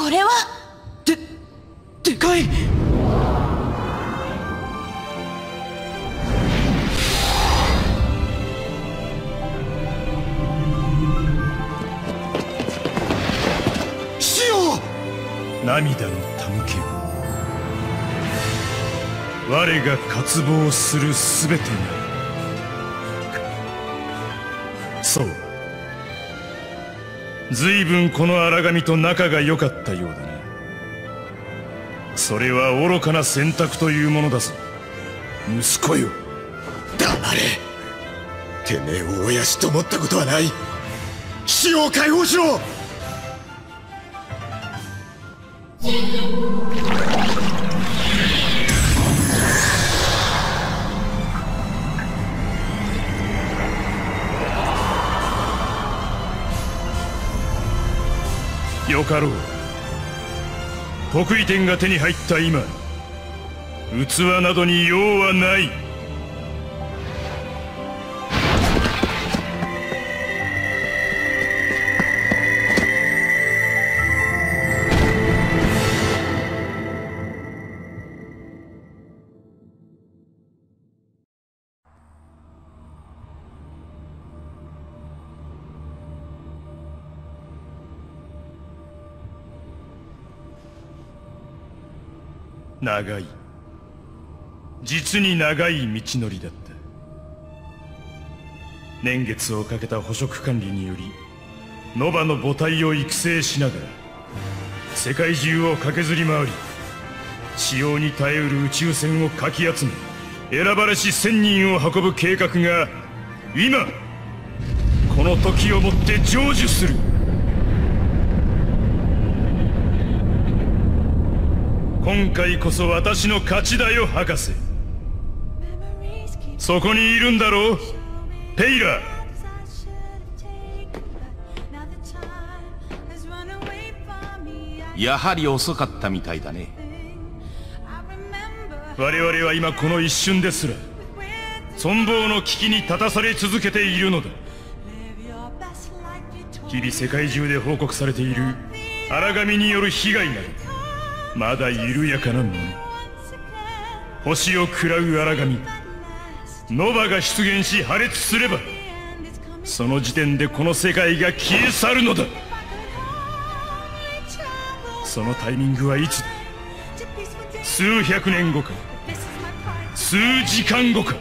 これはでかい。シオ！ 涙の手向けを我が渇望するすべてが。そう、随分この荒神と仲が良かったようだな。それは愚かな選択というものだぞ、息子よ。 黙れ。てめえを親しと思ったことはない。シオを解放しろ。 よかろう。得意点が手に入った今、器などに用はない。長い、実に長い道のりだった。年月をかけた捕食管理によりノバの母体を育成しながら世界中を駆けずり回り、使用に耐えうる宇宙船をかき集め選ばれし1000人を運ぶ計画が今この時をもって成就する。今回こそ私の勝ちだよ、博士。そこにいるんだろう、ペイラー。 やはり遅かったみたいだね。 我々は今この一瞬ですら存亡の危機に立たされ続けているのだ。日々世界中で報告されている荒神による被害などまだ緩やかなもの。星を喰らう荒神ノバが出現し破裂すれば、その時点でこの世界が消え去るのだ。そのタイミングはいつだ。数百年後か、数時間後か。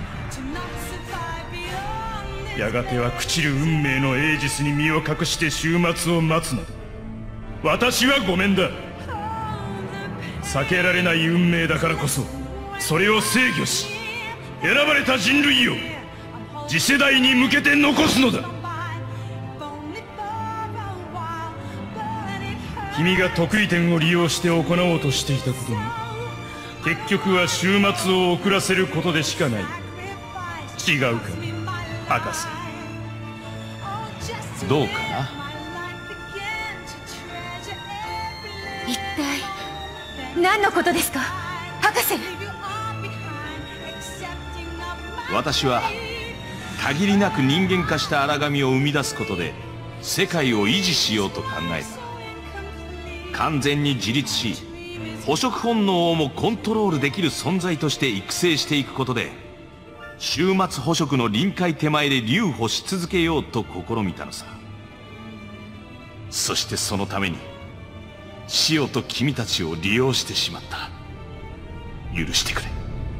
やがては朽ちる運命のエイジスに身を隠して終末を待つなど、私はごめんだ。避けられない運命だからこそ、それを制御し選ばれた人類を次世代に向けて残すのだ。君が得意点を利用して行おうとしていたことも結局は終末を遅らせることでしかない。違うか、博士。 どうかな。 一体何のことですか、博士。 私は限りなく人間化した荒神を生み出すことで世界を維持しようと考えた。完全に自立し捕食本能をもコントロールできる存在として育成していくことで、終末捕食の臨界手前で留保し続けようと試みたのさ。そしてそのためにシオと君たちを利用してしまった。許してくれ。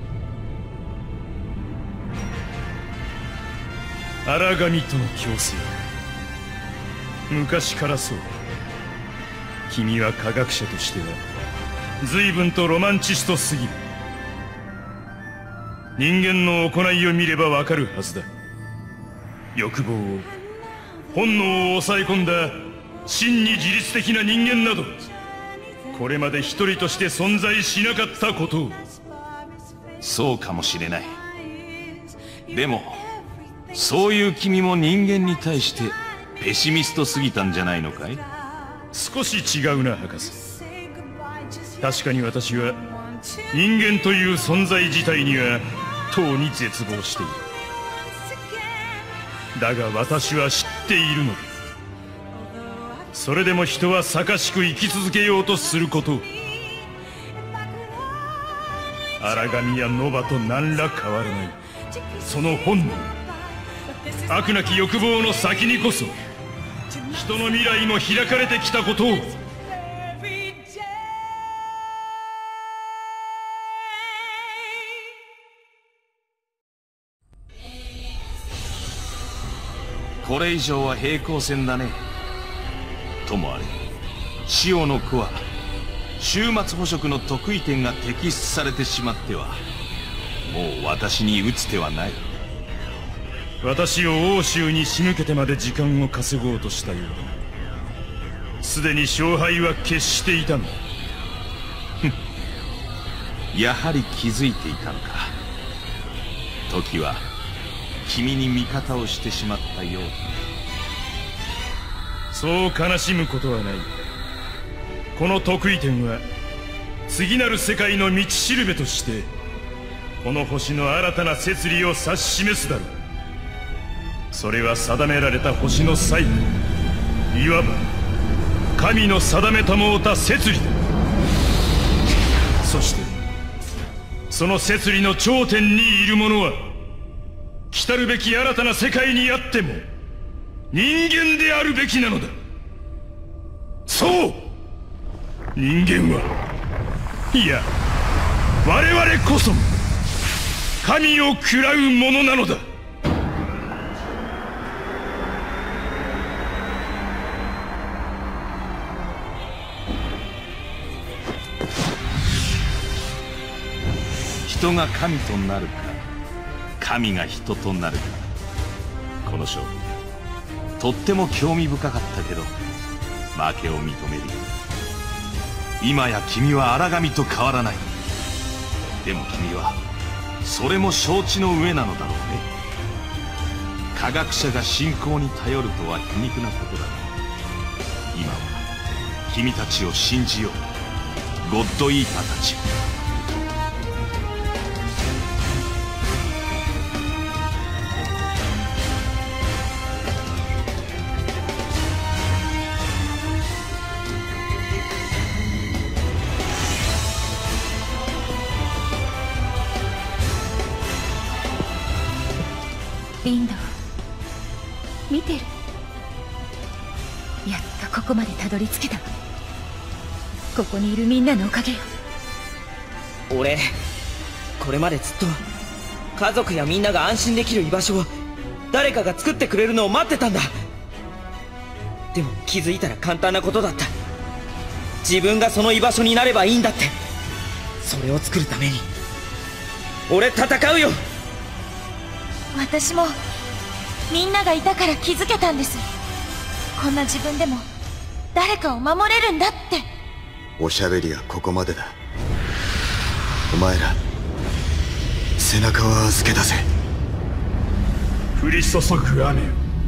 荒神との共生、昔からそう。君は科学者としては随分とロマンチストすぎる。人間の行いを見ればわかるはずだ。欲望を、本能を抑え込んだ真に自律的な人間などこれまで一人として存在しなかったことを。 そうかもしれない。でもそういう君も人間に対してペシミストすぎたんじゃないのかい。 少し違うな、博士。確かに私は人間という存在自体にはとうに絶望している。だが私は知っているのだ。 それでも人は盛しく生き続けようとすること。荒神やノバと何ら変わらないその本能、悪なき欲望の先にこそ人の未来も開かれてきたことを。 これ以上は平行線だね。ともあれシオの子は終末捕食の得意点が摘出されてしまってはもう私に打つ手はない。 私を欧州に仕向けてまで時間を稼ごうとしたようだ。すでに勝敗は決していたんだ。 やはり気づいていたのか。時は君に味方をしてしまったようだ。 そう悲しむことはない。この得意点は次なる世界の道しるべとしてこの星の新たな摂理を指し示すだろう。それは定められた星の最後、いわば神の定めたもうた摂理だ。そしてその摂理の頂点にいる者は来たるべき新たな世界にあっても人間であるべきなのだ。そう、人間はいや我々こそ神を喰らう者なのだ。 人が神となるか神が人となるか、この勝負とっても興味深かったけど負けを認めるよ。今や君は荒神と変わらない。でも君はそれも承知の上なのだろうね。科学者が信仰に頼るとは皮肉なことだが、今は君たちを信じよう、ゴッドイーターたち。 リンド見てる。やっとここまでたどり着けたわ。ここにいるみんなのおかげよ。 俺これまでずっと家族やみんなが安心できる居場所を誰かが作ってくれるのを待ってたんだ。でも気づいたら簡単なことだった。自分がその居場所になればいいんだって。それを作るために俺戦うよ。 私もみんながいたから気づけたんです。こんな自分でも誰かを守れるんだって。 おしゃべりはここまでだ。お前ら背中は預けたぜ。 降り注ぐ雨よ、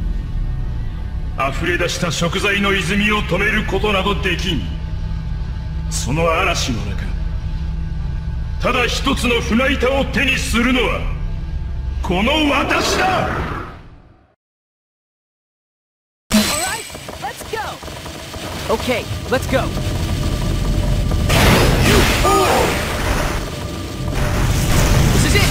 溢れ出した食材の泉を止めることなどできん。その嵐の中ただ一つの船板を手にするのはこの私だ。 Okay, let's go. This is it.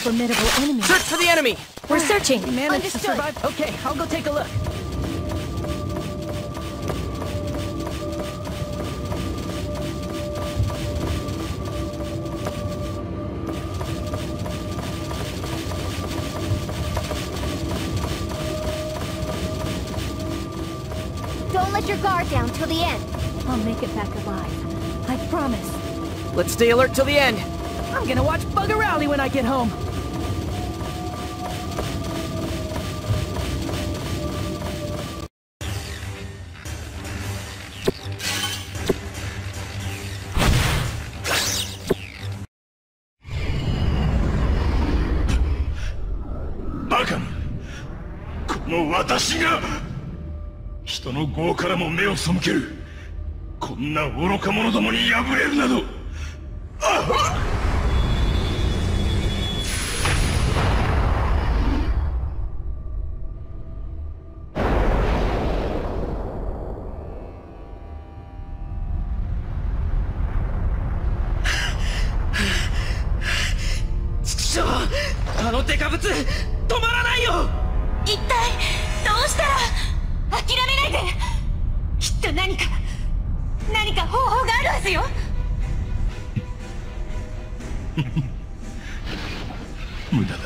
formidable enemy. Search for the enemy! We're searching. We managed to Understood. survive. Okay, I'll go take a look. Don't let your guard down till the end. I'll make it back alive. I promise. Let's stay alert till the end. I'm gonna watch Buggerowly when I get home. バカな、この私が人の業からも目を背けるこんな愚か者どもに敗れるなど。 あのデカブツ止まらないよ。 一体どうしたら。諦めないで。きっと何か方法があるはずよ。 無駄だ。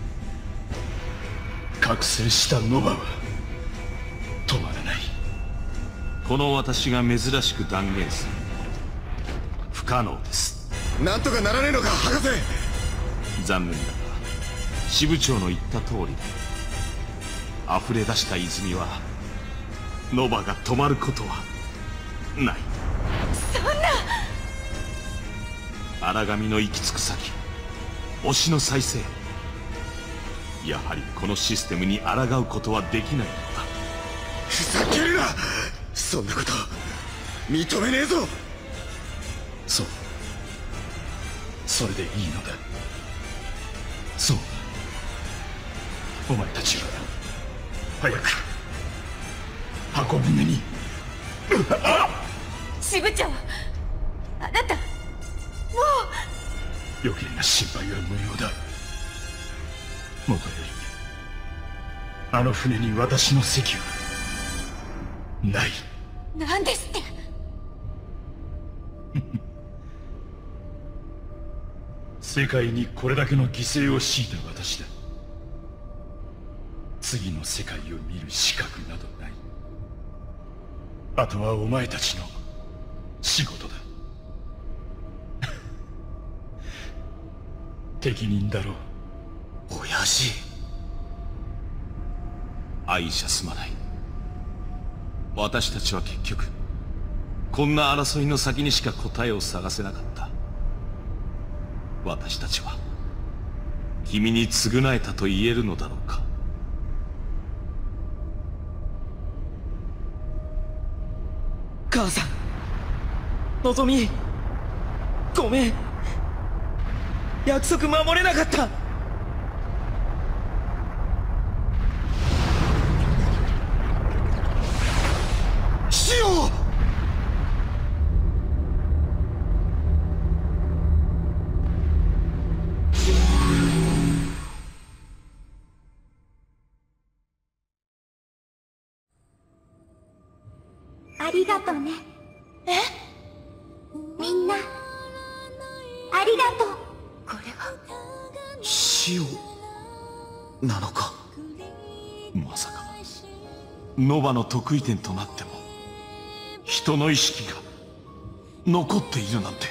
覚醒したノバは止まらない。 この私が珍しく断言する。不可能です。 なんとかならねえのか博士。 残念だが支部長の言った通りだ。溢れ出した泉はノバが止まることはない。 そんな。 荒神の行き着く先、推しの再生、やはりこのシステムに抗うことはできないのだ。 ふざけるな。そんなこと認めねえぞ。 そう、それでいいのだ。そう、お前たちは早く箱舟に。 支部長、あなたも余計な心配は無用だ。もとよりあの船に私の席はない。 う。なんですって。 世界にこれだけの犠牲を強いた私だ。次の世界を見る資格などない。あとはお前たちの仕事だ。適任だろう。 親父。 愛しゃすまない。私たちは結局こんな争いの先にしか答えを探せなかった。私たちは君に償えたと言えるのだろうか。 母さん、のぞみ、ごめん。約束守れなかった。 シオ。 ありがとね。 え？ みんな、ありがとう。 これはシオなのか。 まさかノバの得意点となっても人の意識が残っているなんて。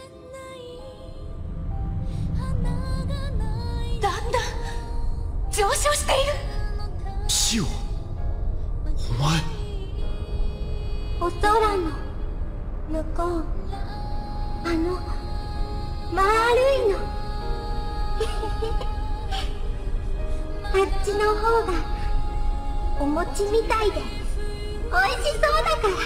だんだん上昇している。 シオ、お前。 お空の向こう、あの丸いの。あっちの方がお餅みたいで美味しそうだから。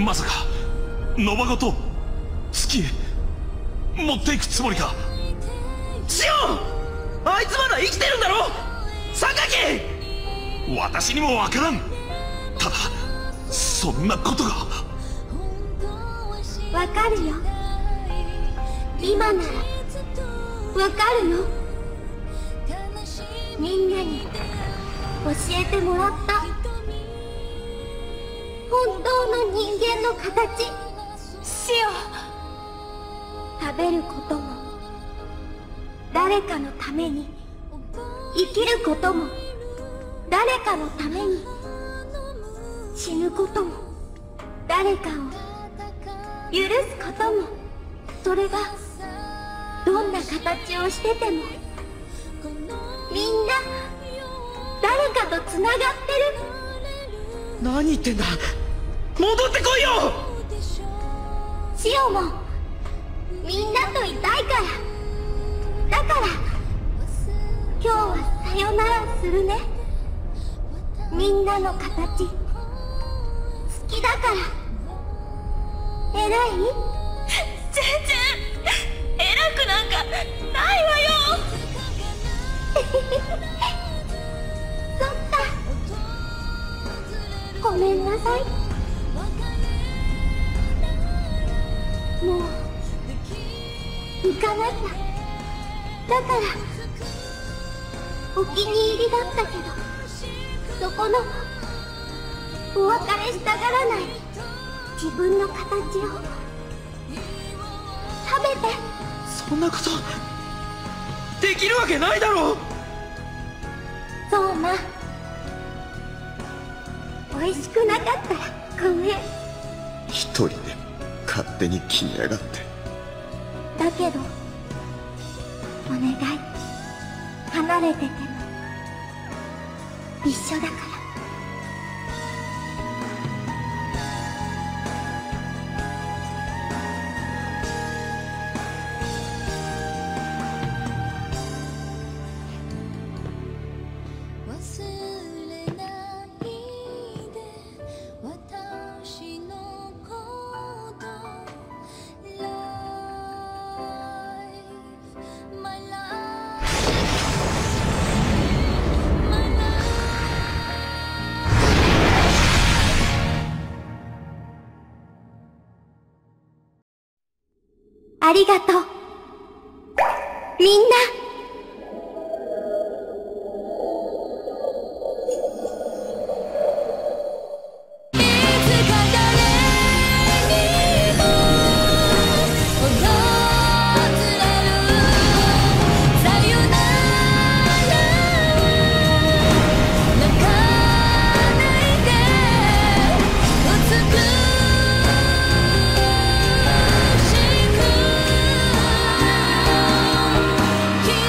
まさかノバごと月へ持っていくつもりか。 シオン、あいつまだ生きてるんだろ。榊。 私にもわからん。ただそんなことが。 わかるよ。今ならわかるよ。みんなに教えてもらった。本当の人間の形。 シオ、 食べることも、誰かのために生きることも、誰かのために死ぬことも、誰かを許すことも、それがどんな形をしててもみんな誰かとつながってる。 何言ってんだ。戻ってこいよ。 シオもみんなといたいから。だから今日はさよならするね。みんなの形好きだから。偉い？ 全然偉くなんかないわよ。 そっか、ごめんなさい。もう行かなきゃ。だからお気に入りだったけど、そこのお別れしたがらない自分の形を食べて。 そんなことできるわけないだろう。 そうな。美味しくなかったらごめん。 一人で勝手に決めやがって。 だけどお願い、離れてても一緒だから。ありがとう、みんな。 君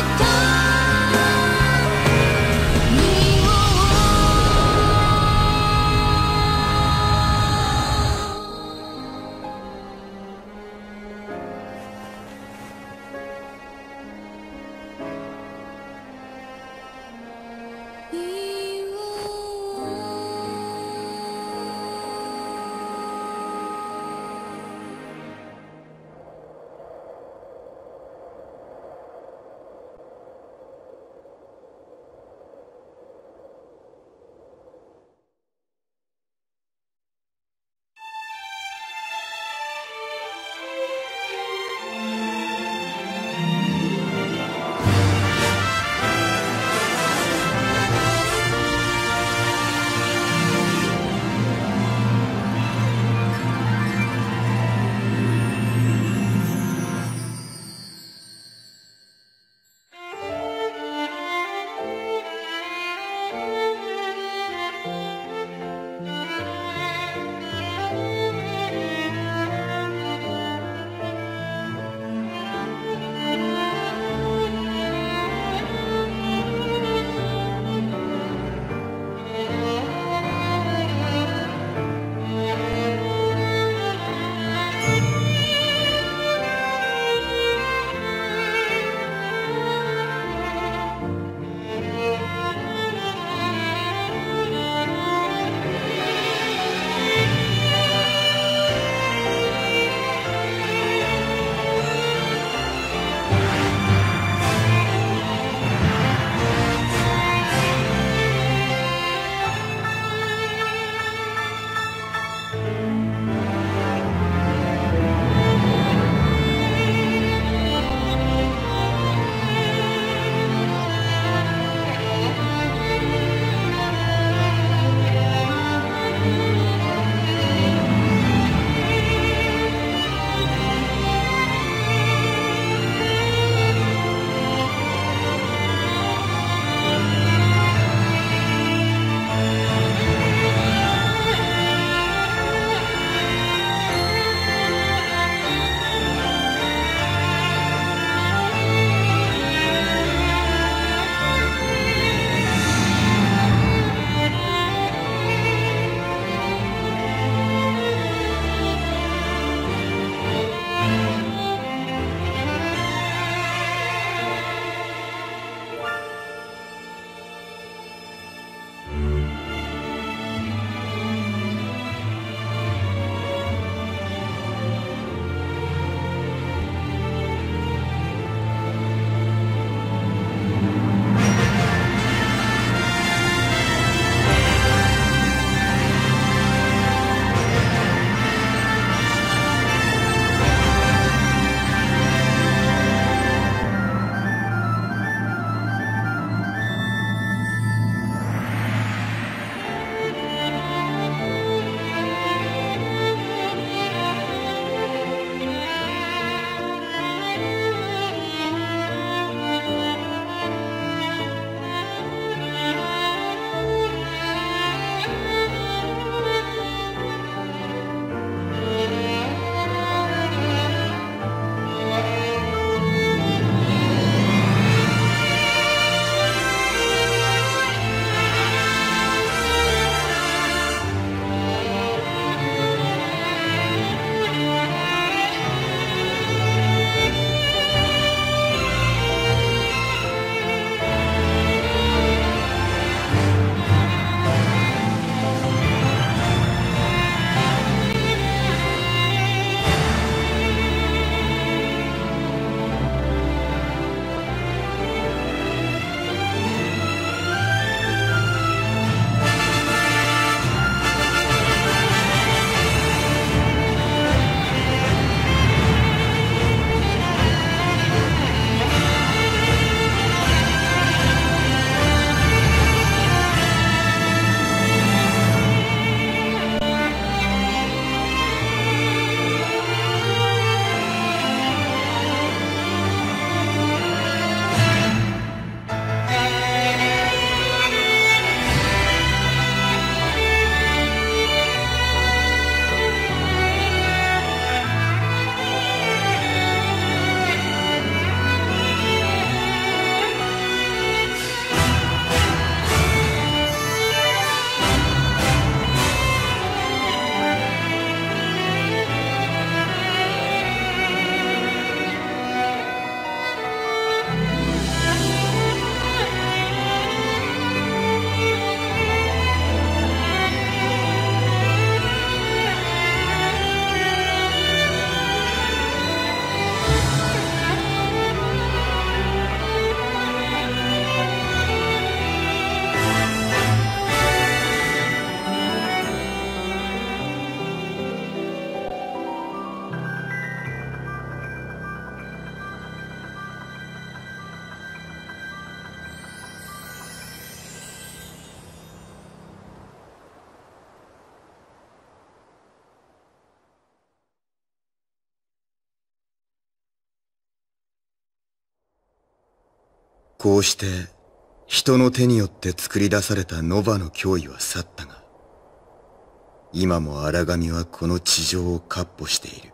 こうして人の手によって作り出されたノバの脅威は去ったが、今も荒神はこの地上を闊歩している。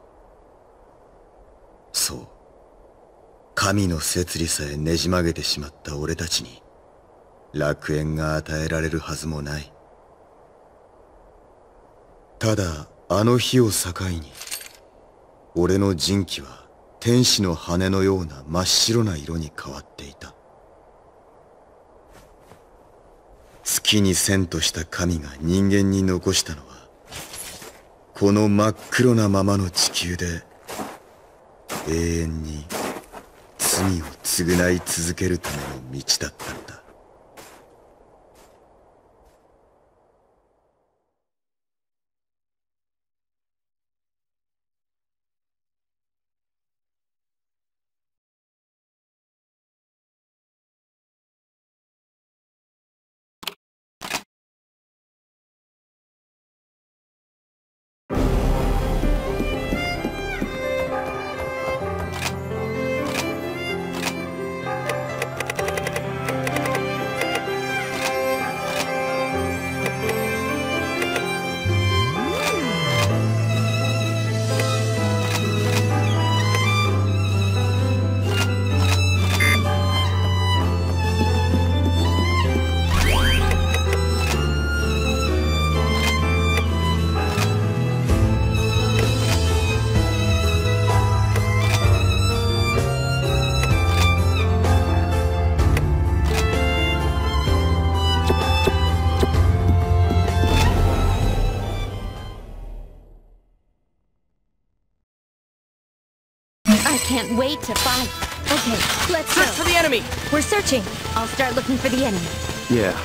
そう、神の摂理さえねじ曲げてしまった俺たちに楽園が与えられるはずもない。ただあの日を境に、俺の人気は天使の羽のような真っ白な色に変わっていた。月に遷とした神が人間に残したのは、この真っ黒なままの地球で永遠に罪を償い続けるための道だったのだ。 I can't wait to fight. Okay, let's go. Search for the enemy! We're searching. I'll start looking for the enemy. Yeah.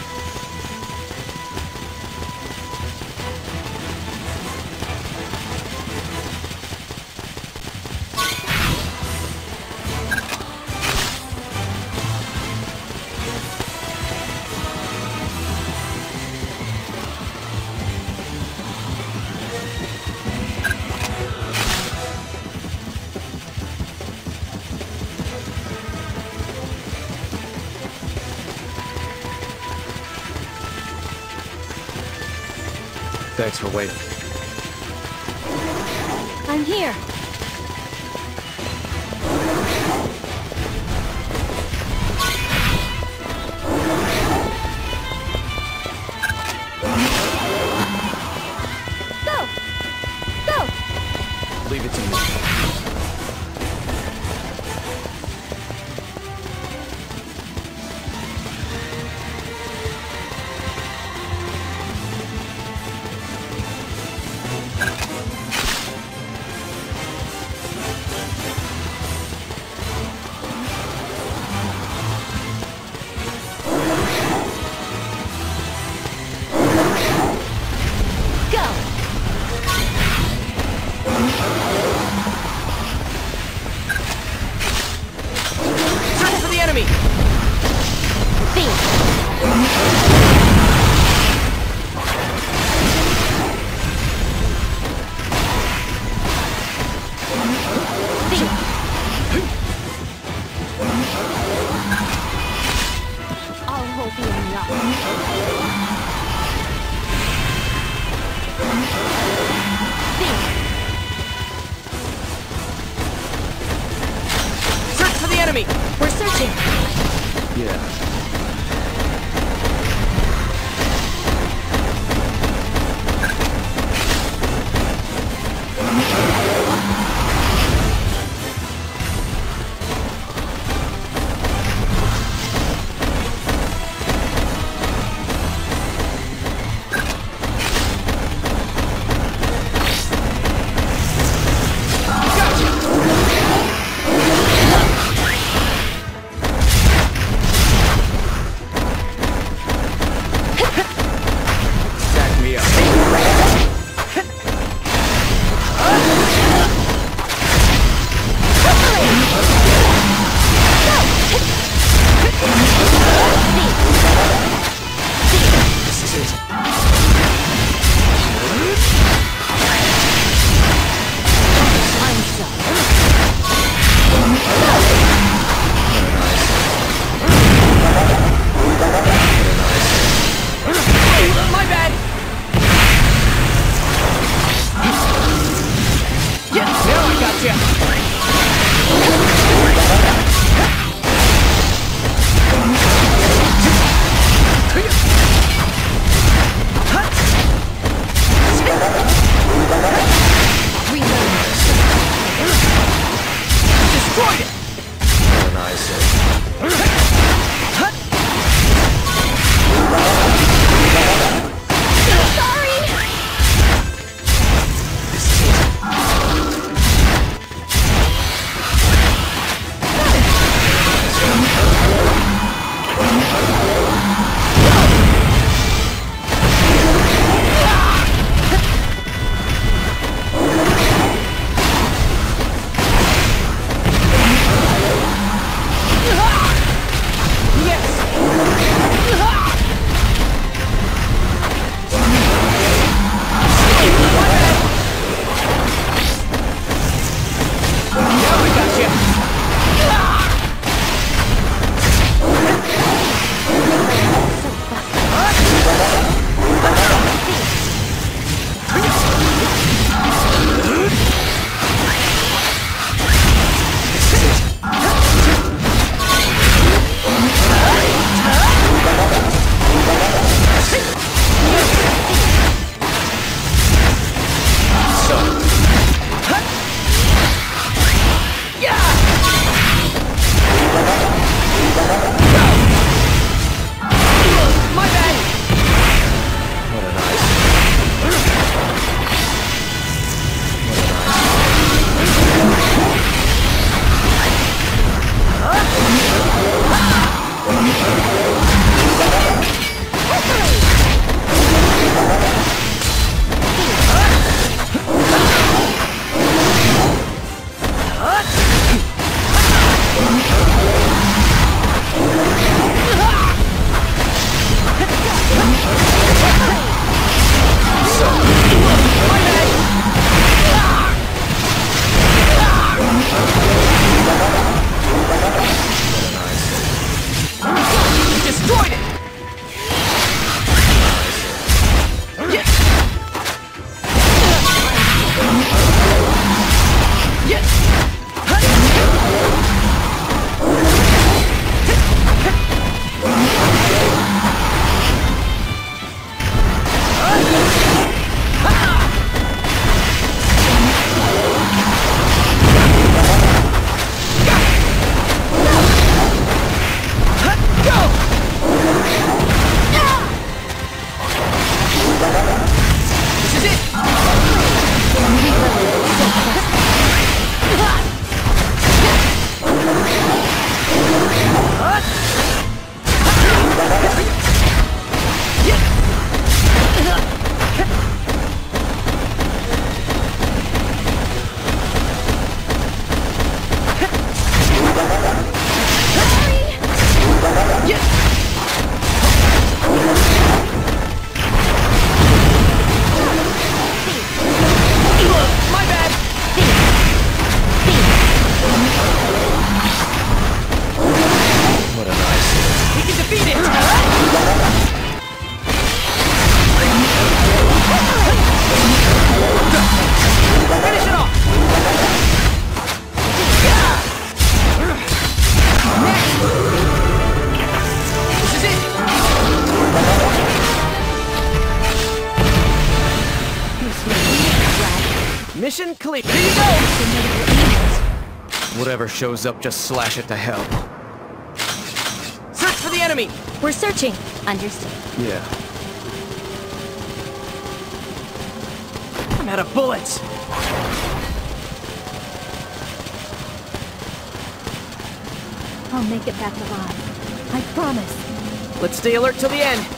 Thanks for waiting. I'm here. Go! Go! Leave it to me. Search for the enemy! I'll hold the enemy up. Search for the enemy! We're searching. Yeah. Whatever shows up, just slash it to hell. Search for the enemy! We're searching. Understood. Yeah. I'm out of bullets! I'll make it back alive. I promise. Let's stay alert till the end!